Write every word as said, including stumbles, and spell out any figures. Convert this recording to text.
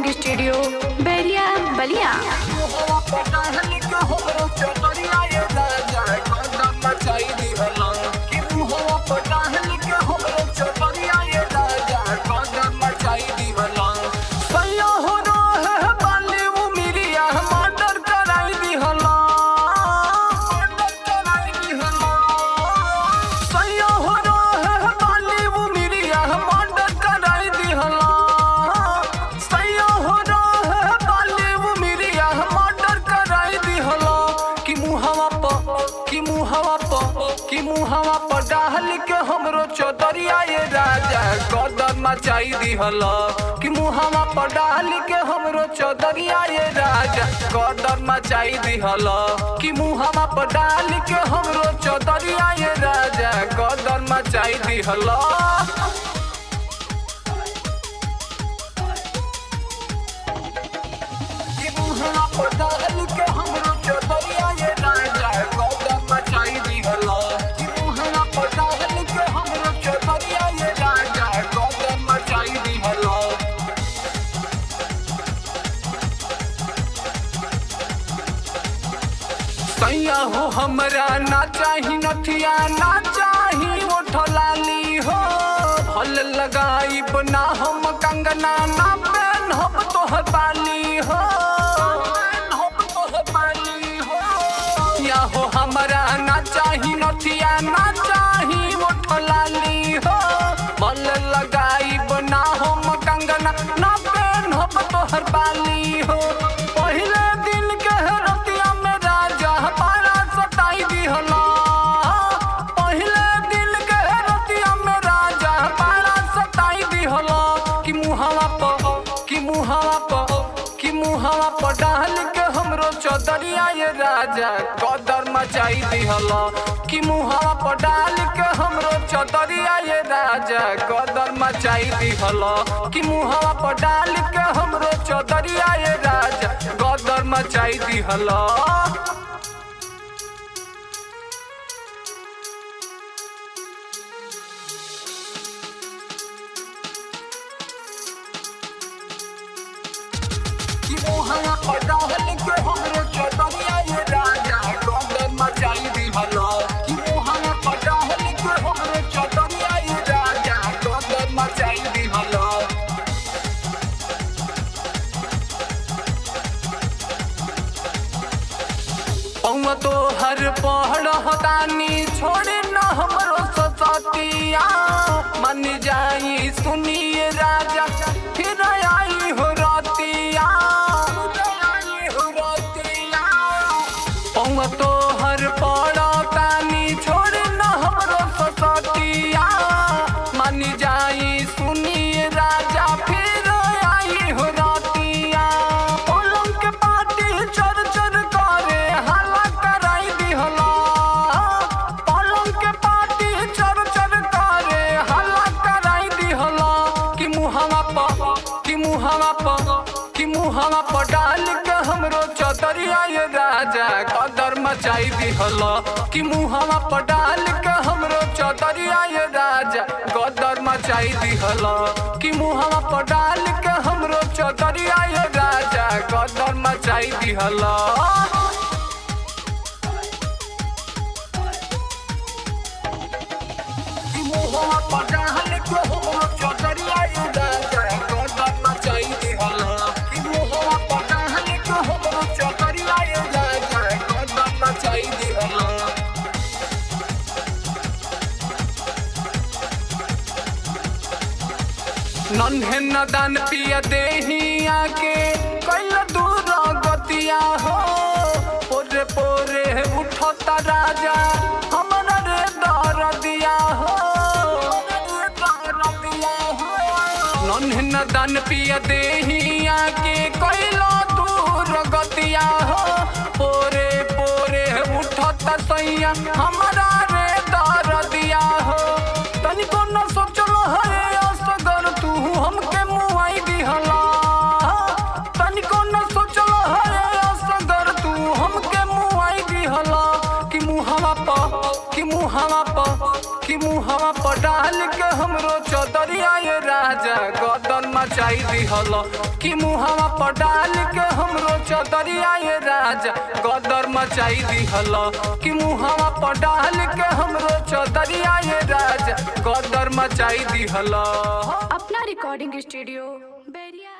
Studio Bairiya बलिया। मुहवा पर डाल के हमरो चौधरिया ये राजा कदर मचाई दिहल कि मुहवा पर डाल के हमरो चौधरिया ये राजा कदर मचाई दिहल कि मुहवा पर डाल के हमरो चौधरिया ये राजा कदर मचाई दिहल। सैया हो हमरा ना चाही नथिया ना चाही ओठलाली हो भल लगाई बना हम कंगना ना पहन हम तोहर बाली हो या हो हमरा ना चाही नथिया ना चाही ओठलाली हो भल लगाई बना हम कंगना ना पहन हम तोहर बाली हो। पहले दिन के रतिया में राजा पारा सताई दिहला पहले दिन के रतिया में राजा पारा सताई दिहला कि मुहवा पर कि मुहवा पर कि मुहवा पर डाल के हमरो चौधरिया ये राजा कदर मचाई दिहला कि मुहवा पर डाल के हमरो चौधरिया ये राजा कदर मचाई दिहला कि मुहवा पर डाल के हमरो चौधरिया ये राजा कदर मचाई दिहला। मुहवा पर डाल के हमरो चौधरिया ये राजा कदर मचाई दिहला कि मुहवा पर डाल के हमरो चौधरिया ये राजा कदर मचाई दिहला। पौवा तो हर पहाड़ होतानी छोड़े न हमरो सतिया मन जाई सुनिए राजा फिर आई हो रतिया पौवा तो हर पहाड़ छोड़े न हमरो सतिया मन जाई सुनिए राजा फिर आई हो रतिया। पलंग के पाटी चर चर करे हल्ला कराई दिहला पलंग के पाटी चर चर करे हल्ला कराई दिहला कि मुहवा पर कि मुहवा पर कि मुहवा पर डाल के हमरो चौधरिया ये राजा कदर मचाई दिहला कि मुहवा पर डाल के हमरो चौधरिया ये राजा कदर मचाई दिहला कि मुहवा पर डाल के हमरो चौधरिया ये राजा कदर मचाई दिहला। कि मुहवा पर डाल के हमरो चौधरिया ये राजा कदर मचाई दिहला कि मुहवा पर डाल के हमरो चौधरिया ये राजा कदर मचाई दिहला। नन्हे नदान पिया देहिया के कैल दूर गतिया हो पोरे पोरे उठता राजा हमरा रे दर दिया हो नन्हे नदान पिया देहिया के कैल दूर गतिया हो पोरे पोरे उठता सैया हमरा रे दर दिया हो। तनिको न सोचल है तू हमके मुआई दिहला तनिको न सोचल है असगर तू हमके मुआई दिहला कि मुहवा पर कि मुहावा पर कि मुहावा पर डाल के हमरो चौधरिया ये राजा गदर मचाई दिहल कि मुहावा पर डाल के हमरो चौधरिया ये राजा गदर मचाई दिहल कि मुहावा पर डाल के हमरो चौधरिया ये राजा गदर मचाई दिहल। अपना रिकॉर्डिंग स्टूडियो बैरिया।